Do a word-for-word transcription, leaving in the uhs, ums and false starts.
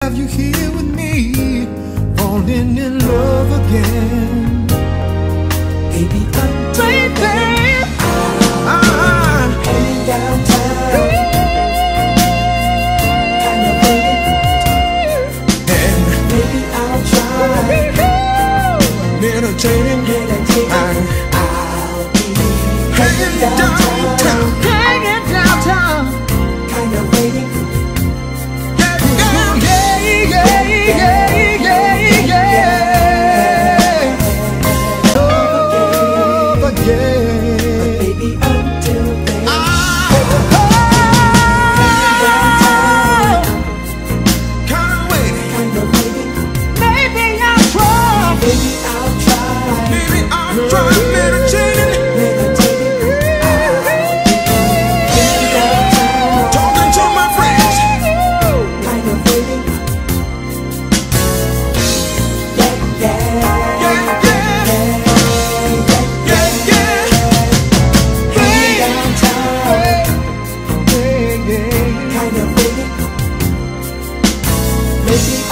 have you here with me, falling in love again. Baby, until Baby, then, I'm heading downtown, kind of waiting, and maybe I'll try meditating, meditating. I'm I'll be hanging heading downtown, downtown, hanging downtown. kind of waiting. Yeah, yeah, yeah, yeah, yeah, yeah. Love again. Baby, until then, Ah, kinda waiting. kind of waiting. Maybe I'll try. Maybe I'll try Maybe I'll try meditating, meditating. I'll be heading downtown, talking to my friends. kind of waiting. Yeah, yeah, Yeah, yeah, yeah, yeah, yeah, yeah. heading downtown, Yeah, yeah. kind of waiting. Maybe